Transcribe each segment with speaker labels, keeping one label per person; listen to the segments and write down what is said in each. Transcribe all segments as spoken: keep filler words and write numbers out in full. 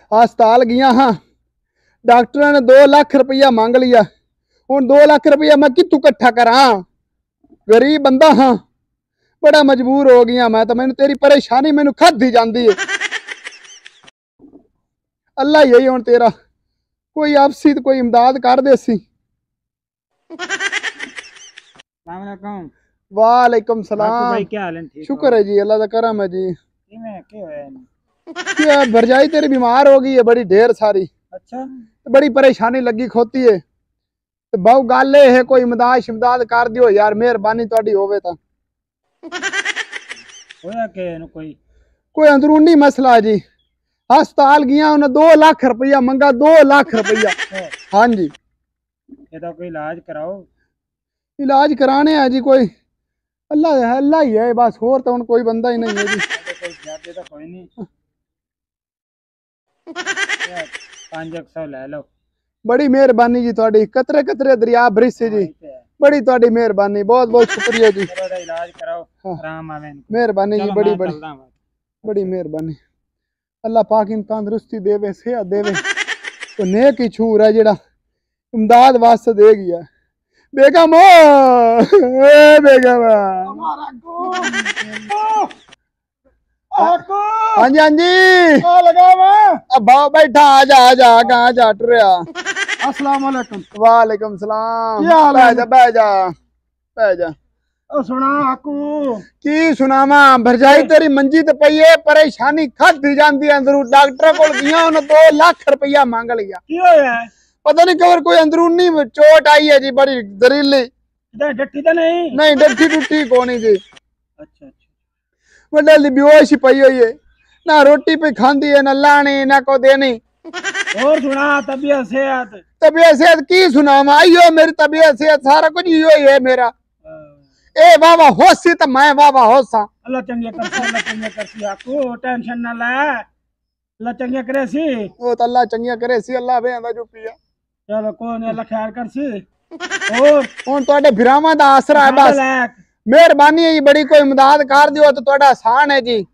Speaker 1: हस्पताल गया हाँ, डॉक्टर ने दो लाख रुपया मांग लिया। हुण दो लाख रुपया मैं कित्थों इकट्ठा करा? गरीब बंदा हाँ, बड़ा मजबूर हो गया मैं तो। मैनू तेरी परेशानी मैनू खाधी जाती है। अल्लाह ही है हुण तेरा, कोई आपसी तो कोई इमदाद कर दे सी। वालेकुम सलाम
Speaker 2: भाई, क्या हाल है? ठीक
Speaker 1: शुक्र है जी, अल्लाह का करम है जी।
Speaker 2: क्या
Speaker 1: क्या भरजाई तेरी बीमार हो गई है बड़ी ढेर सारी।
Speaker 2: अच्छा,
Speaker 1: तो बड़ी परेशानी लगी खोती है। तो बहु गल है, कोई इमदाद शिमदाद कर दियो यार, मेहरबानी तुहाडी होवे तां।
Speaker 2: होया के नु कोई
Speaker 1: कोई अंदरूनी मसला जी। हस्पताल गया उन्हें दो लाख रुपया मंगा, दो लाख रुपया। हाँ जी,
Speaker 2: ये तो कोई इलाज कराओ।
Speaker 1: इलाज कराने है जी, कोई अल्लाह है, अल्लाह ही है बस, होर तो कोई बंदा ही नहीं है जी।
Speaker 2: कोई ज्यादा तो कोई नहीं, पांच एक सौ ले लो।
Speaker 1: बड़ी मेहरबानी जी तुहाडी, कतरे कतरे दरिया ब्रिज से जी, बड़ी तुहाडी मेहरबानी, बहुत बहुत शुक्रिया जी।
Speaker 2: इलाज कराओ, आराम आवे।
Speaker 1: मेहरबानी जी, बड़ी बड़ी बड़ी मेहरबानी। अल्लाह पाक इन तंदुरुस्ती देवे, सेहत देवे। तो नेक ही छूर है जेड़ा इमदाद वास्ते दे गया। बेगम ओ बेगम, हाँ जी हाँ जी, अब बैठा, आजा आजा, कहाँ जा टुरिया?
Speaker 2: अस्सलाम वालेकुम।
Speaker 1: वालेकुम सलाम,
Speaker 2: क्या हाल है?
Speaker 1: बैठ जा बैठ जा बैठ जा।
Speaker 2: ओ सुना आकू
Speaker 1: की सुनावा, भरजाई तेरी मंजी ते पई है, परेशानी खाधी जांदी है। अंदरू डॉक्टर कोल गया, उन्हें दो लाख रुपया मांग लिया।
Speaker 2: की होया है?
Speaker 1: पता नहीं कवर कोई अंदरूनी चोट आई है जी, बड़ी जहरीली।
Speaker 2: डट्टी तो नहीं?
Speaker 1: नहीं डट्टी टुट्टी कोनी जी।
Speaker 2: अच्छा अच्छा,
Speaker 1: वड्डे बेहोश ही पई हुई है, ना रोटी पे खांदी है, ना लानी ना को देनी।
Speaker 2: और सुना तबीयत सेहत?
Speaker 1: तबीयत सेहत की सुनावा, आइयो मेरी तबीयत सेहत सारा कुछ इहो ही है मेरा। ए वाह वाह होसी तो मैं वाह वाह होसा।
Speaker 2: अल्लाह चंगे करसी, अल्लाह चंगे करसी आकू, टेंशन ना ले, अल्लाह चंगे करे सी।
Speaker 1: वो तो अल्लाह चंगिया करे सी, अल्लाह बेंदा जो पिया।
Speaker 2: चलो कोई नहीं, अल्लाह खैर करसी। और
Speaker 1: हुण तुहाडे फिरावां दा आसरा है बस, मेहरबानी है जी बड़ी, कोई इमदाद कर दियो तो तुहाडा आसान है जी।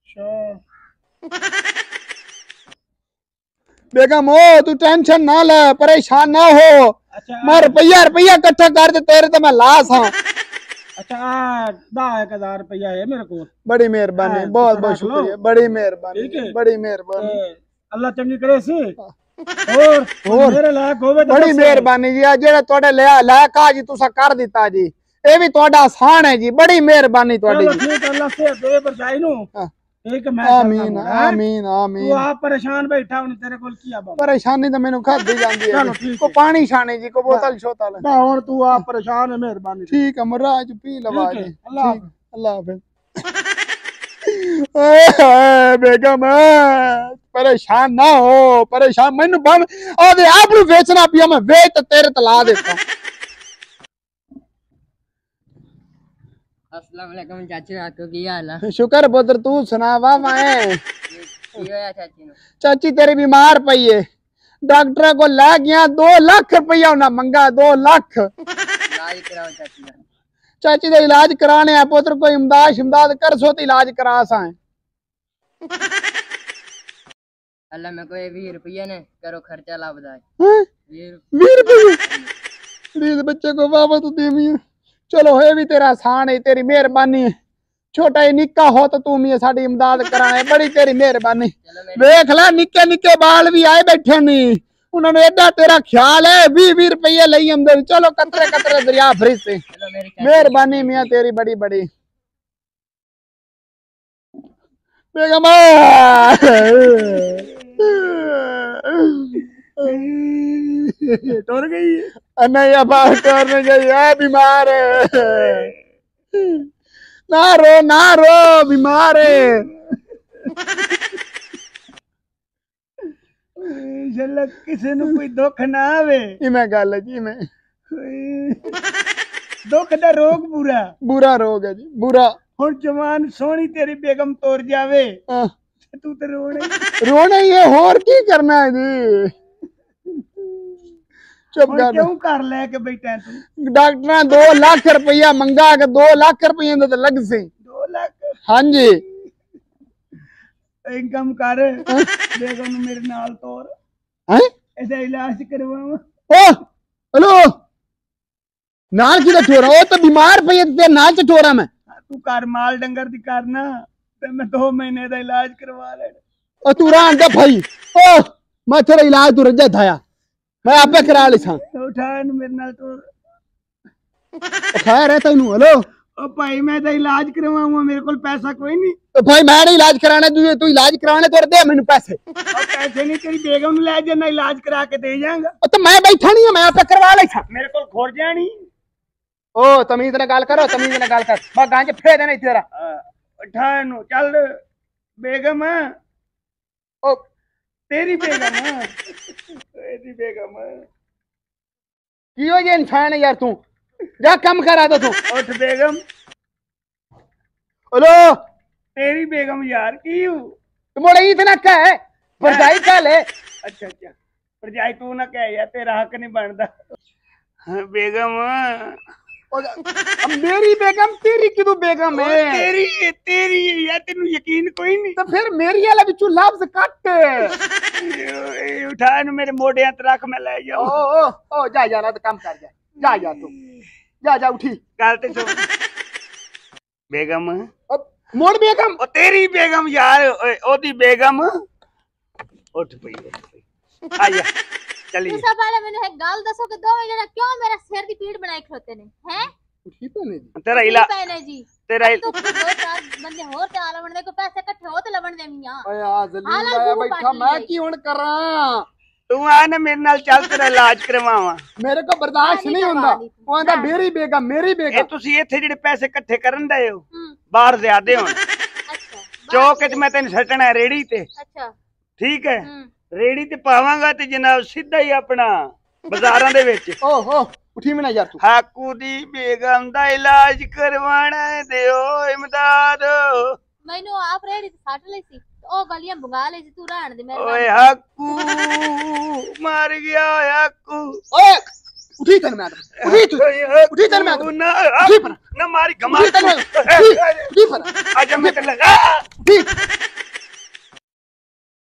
Speaker 1: बेगम ओ तू टेंशन ना ले, परेशान ना हो।
Speaker 2: अच्छा,
Speaker 1: मैं रुपया रुपया इकट्ठा कर दे तेरे तो मैं लाश हाँ।
Speaker 2: अच्छा, दस एक हजार रुपया है मेरे को।
Speaker 1: बड़ी मेहरबानी, बहुत बहुत शुक्रिया, बड़ी मेहरबानी, बड़ी मेहरबानी,
Speaker 2: अल्लाह चंगी करे सी। और और मेरे लायक होवे तो
Speaker 1: बड़ी मेहरबानी जी, जेड़ा तुहाडे लायक आ जी तुसा कर दिता जी, ये भी तुहाडा आसान है जी, बड़ी मेहरबानी तुहाडी जी।
Speaker 2: ठीक है, अल्लाह से दे बरजाई नु। ठीक है, मैं
Speaker 1: आमीन आमीन आमीन।
Speaker 2: तू आप परेशान बैठा हूं, तेरे कोल की अब
Speaker 1: परेशानी तो मेनू खादी जांदी है, को पानी शानी जी, को बोतल शोतल।
Speaker 2: ना हुन तू आप परेशान है, मेहरबानी।
Speaker 1: ठीक है मराज पी लवा जी,
Speaker 2: अल्लाह
Speaker 1: अल्लाह हाफिज। ओए बेगम परेशान ना हो, परेशान मैनू बम आदे आप नु बेचना पिया, मैं वेच ते तेरे तला देता।
Speaker 3: अस्सलाम वालेकुम चाची, आपको की हाल है?
Speaker 1: शुक्र पुत्र, तू सुना? वाह मैं
Speaker 3: चाची नु?
Speaker 1: चाची तेरी बीमार पई है, डॉक्टर को ले गया, दो लाख रुपया उन्हें मंगा, दो लाख।
Speaker 3: इलाज कराओ चाची का।
Speaker 1: चाची का इलाज कराने है पुत्र, कोई इमदाद शिमदाद कर सो तो इलाज करा सा।
Speaker 3: अल्लाह में कोई बीस रुपये ने करो खर्चा ला बदाए।
Speaker 1: बीस रुपये बच्चे को बाबा तो देवी। चलो है भी तेरा आसान है, तेरी मेहरबानी है। छोटा ही निक्का हो तो तू भी साड़ी इमदाद कराने, बड़ी तेरी मेहरबानी। देख ला निक्के निक्के बाल भी आए बैठे नहीं, उन्होंने एडा तेरा ख्याल है, बीस बीस रुपये लई हमदे। चलो कतरे कतरे दरिया फ्रिज से, मेहरबानी मियां तेरी बड़ी बड़ी। बेगम
Speaker 2: टूर गई
Speaker 1: नहीं, अब टूरने गई है, बीमार है। ना रो ना रो, बीमार है।
Speaker 2: किसी नु कोई दुख ना आवे,
Speaker 1: इमें गल है जी, इमें
Speaker 2: दुख दा रोग बुरा
Speaker 1: बुरा रोग है जी, बुरा।
Speaker 2: हुण जवान सोहनी तेरी बेगम तोड़ जावे,
Speaker 1: हाँ।
Speaker 2: तू तो रोने
Speaker 1: रोना ही है, होर की करना है जी। चुप कर,
Speaker 2: क्यों कर ले के बैठा तू?
Speaker 1: डॉक्टर ने दो लाख रुपया मंगा के, दो लाख रुपये तो लग सी।
Speaker 2: दो लाख?
Speaker 1: हाँ जी।
Speaker 2: एक कम कर बेगम नु मेरे नाल तोर
Speaker 1: हैं
Speaker 2: ऐसा इलाज करवावा
Speaker 1: ओ हेलो नाल की ठोरा ओ तो बीमार पई है ते नाल च ठोरा मैं
Speaker 2: तू कर माल डंगर दी करना ते मैं दो महीने दा इलाज करवा ले
Speaker 1: ओ तू रान दे भाई ओ मैं तेरा इलाज तू रजा थाया मैं आपे करा लिसा
Speaker 2: उठा नु मेरे नाल तोर
Speaker 1: खैर है तैनू हेलो
Speaker 2: ओ भाई मैं तो इलाज करवाऊंगा मेरे को पैसा कोई नहीं
Speaker 1: तो भाई मैं नहीं इलाज कराना तू तू इलाज कराने तो दे मैनू पैसे
Speaker 2: और पैसे नहीं तेरी बेगम ने ले जाना इलाज करा के दे जाऊंगा
Speaker 1: ओ तो मैं बैठा नहीं मैं आपे करवा लिसा
Speaker 2: मेरे को खोर जानी
Speaker 1: ओ तमीज ने गाल करो तमीज ने गाल कर बा गांज फेर नहीं तेरा
Speaker 2: उठा नु चल बेगम
Speaker 1: ओ
Speaker 2: तेरी बेगम तेरी बेगम
Speaker 1: की हो ये इंसान है यार तू जा कम करा दो तू
Speaker 2: उठ बेगम
Speaker 1: हेलो
Speaker 2: तेरी बेगम यार की हूँ
Speaker 1: तो मोड़े इतना क्या है भरजाई क्या ले
Speaker 2: अच्छा अच्छा भरजाई तू ना कह यार तेरा हक नहीं बनता बेगम
Speaker 1: अब मेरी बेगम तेरी क्यों बेगम है
Speaker 2: तेरी तेरी यार तेनू यकीन कोई नहीं
Speaker 1: तो फिर मेरी वाला बिचू लफ्ज कट
Speaker 2: उठा नु मेरे मोढ़े ते रख मैं ले
Speaker 1: ओ
Speaker 2: जाऊं
Speaker 1: ओ ओ जा जा ना तो काम कर जा जा जा तू जा जा उठी
Speaker 2: गल ते सुन बेगम
Speaker 1: अब मोड़ बेगम
Speaker 2: ओ तेरी बेगम यार ओदी बेगम उठ पई उठ पई आ जा चलिए
Speaker 4: तुसा पहले मैंने एक गाल दसो कि दो जना क्यों मेरा सिर दी पीड़ बनाई खलोते ने हैं
Speaker 1: उठी पे नहीं जी
Speaker 2: तेरा इला
Speaker 4: पहले जी
Speaker 2: तेरा
Speaker 4: तो दो चार बंदे होर ते आलवण दे को पैसे इकट्ठे हो ते लवण दे मियां
Speaker 1: ओए आ जलील आया बैठा मैं की हुन करा
Speaker 2: तू आ ना मेरे नाल चल तेरा इलाज करवावा
Speaker 1: मेरे को बर्दाश्त नहीं हुंदा ओ आंदा मेरी बेगम मेरी
Speaker 2: ए
Speaker 1: बेगम
Speaker 2: तुसी इथे जेडे पैसे इकट्ठे करन दे हो
Speaker 4: हम्म
Speaker 2: बाहर ज्यादा होन
Speaker 4: अच्छा
Speaker 2: चौक च मैं तेन सटना रेड़ी ते
Speaker 4: अच्छा
Speaker 2: ठीक है
Speaker 4: हम्म
Speaker 2: रेड़ी ते पावांगा ते जनाब सीधा ही अपना बाजारां दे विच
Speaker 1: ओ हो उठी में ना यार तू
Speaker 2: हाकू दी बेगम दा इलाज करवाना दियो इमदाद
Speaker 4: मैनू आप रेड़ी ते साट लई सी ओ गलियां भुगा ले सी तू रहन दे मेरे
Speaker 2: ओए हाकू मार गया हाकू
Speaker 1: ओए उठी तन मैं उठी तू उठी तन मैं
Speaker 2: ना
Speaker 1: उठी पर
Speaker 2: ना मारी घमा
Speaker 1: उठी तन मैं उठी पर
Speaker 2: आजा मैं तेरे लगा
Speaker 1: उठी